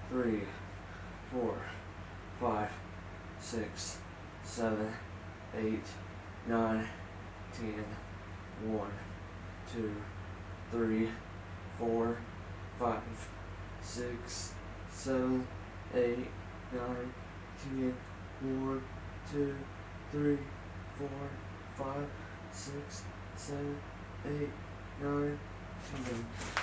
3, 4, 5, 6, 7, 8, 9, 10, 1, 2, 3, 4, 5, 6, 7, 8, 9, 10, 1, 2, 3, 4, 5, 6, 7, 8, 9, 10.